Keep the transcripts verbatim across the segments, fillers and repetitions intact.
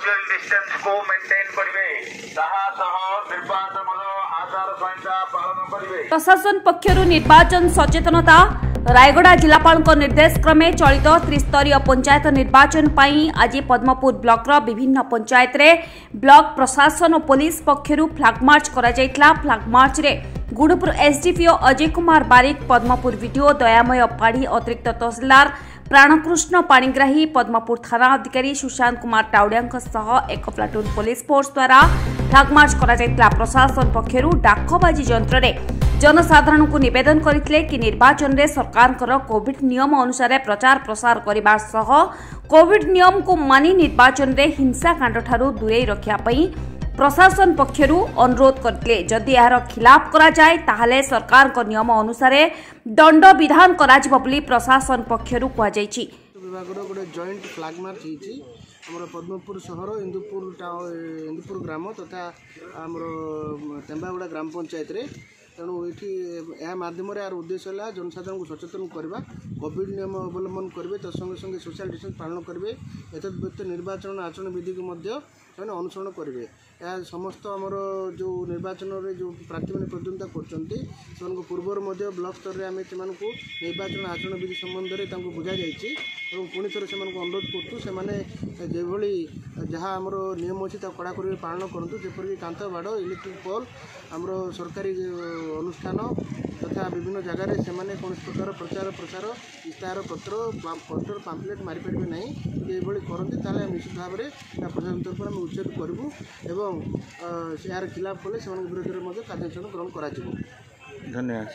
Social distance को maintain करिवे ताहा सह निर्वाचन आचार संहिता पालन करिवे। प्रशासन पक्षरु निर्वाचन सचेतनता रायगड़ा जिलापाल निर्देश क्रमे चलित त्रिस्तरीय पंचायत निर्वाचन पाई आज पद्मपुर ब्लॉक रो विभिन्न पंचायत रे ब्लॉक प्रशासन और पुलिस पक्षरु फ्लैग मार्च करा जायतला। फ्लैग मार्च रे गुणपुर एसडीपीओ अजय कुमार बारिक, पद्मपुर वीडियो दयामय पाढ़ी, अतिरिक्त तहसीलदार प्राणकृष्ण पाणिग्राही, पद्मपुर थाना अधिकारी सुशांत कुमार टाउडिया सह एक प्लाटून पुलिस फोर्स द्वारा फ्लैग मार्च करा जायतला। प्रशासन पक्षरु डाकबाजी यंत्र रे जनसाधारण को निवेदन करथिले कि निर्वाचन रे सरकार कोविड नियम अनुसार प्रचार प्रसार करबा सह कोविड नियम को मानि निर्वाचन रे हिंसाकांड ठारू दूरे रखिया पई प्रशासन पक्षरु अनुरोध करथिले। जदि यार खिलाफ करा जाय ताहाले सरकार को नियम अनुसार दंड विधान करा जिवो बोली प्रशासन पक्षरु कहा जायछि। विभाग रो गोटे जॉइंट फ्लैग मार्च हिची हमर पद्मपुर शहर इंदुपुर इंदुपुर ग्राम तथा हमर तेंबागुड़ा ग्राम पंचायत रे तेणु ये माध्यम यार उद्देश्य है जनसाधारण को सचेतन करवा, कोविड नियम अवलंबन करेंगे, तत्संगे संगे सोशल डिस्टेंस पालन करेंगे, एतद व्यतीत निर्वाचन आचरण विधि को अनुसरण करेंगे। यह समस्त आमर जो निर्वाचन में जो प्रार्थी मैंने प्रतिद्वंदिता कर पूर्वर ब्लॉक स्तर में आम से निर्वाचन आचरण विधि संबंध में बुझा जाइए और पुणी थे से अनुरोध करूँ जो जहाँ आमर नियम अच्छी कड़ाकड़ी पालन करूँ, जपरिक कांथ बाड़ इलेक्ट्रिक पोल आमर सरकारी अनुष्ठान तथा विभिन्न जगार से कौन प्रकार प्रचार प्रसार इस्ताहार पत्र पोस्टर पाम्पलेट मारिपारे ना ये करती निश्चित भाव में प्रशासन तरफ आम उच्छेद करूँ एवं यार खिलाफ कले से विरोध में कार्यानुष्ठान ग्रहण कर। धन्यवाद।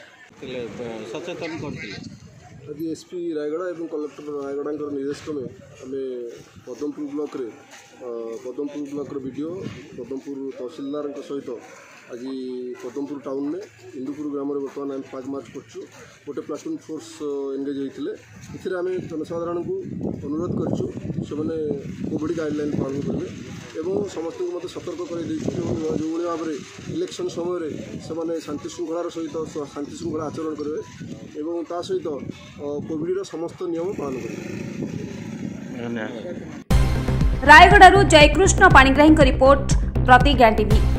सचेतन करते आज एसपी रायगड़ा और कलेक्टर रायगड़ा निर्देश क्रमे आम पद्मपुर ब्लॉक रे पद्मपुर ब्लॉक वीडियो पद्मपुर तहसीलदार सहित आज पद्मपुर टाउन में इंदुपुर ग्राम में बर्तमान आम फ्लैग मार्च कर गोटे प्लाटून फोर्स एंगेज होते इसे आम जनसाधारण को अनुरोध करूँ से कोविड गाइडलाइन पालन करेंगे एवं समस्त को मत सतर्क कर जो भाव में इलेक्शन समय से शांति श्रृंखलार सहित शांति श्रृंखला आचरण करेंगे एवं ता सहित कोविड समस्त नियम पालन करेंगे। रायगड़ू जयकृष्ण पाणिग्राही रिपोर्ट प्रतिज्ञा टीवी।